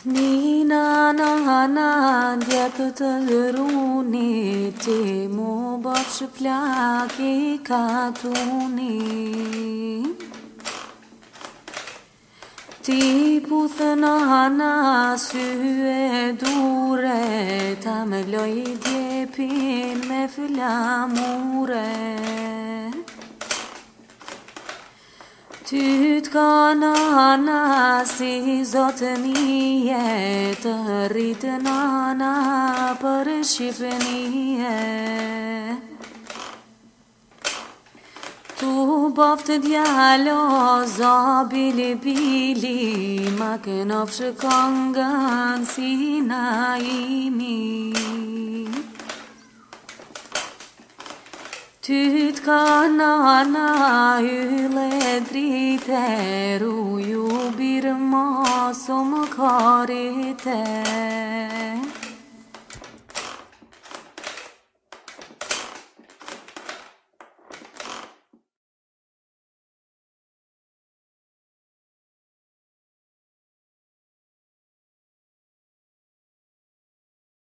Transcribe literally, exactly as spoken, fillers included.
Nina na na djetë të lëruni, ti mu bot shplak i katuni. Ti puthë na na sy e dure, ta me loj djepin me flamure. Ty t'ka nana si zotënie, të rritë nana për Shqipënie. Tu boftë djalo, zabili bili, ma kënofshë kongën si naimi. Ty t'ka nana hylle drite, ruju birë mosë më karite.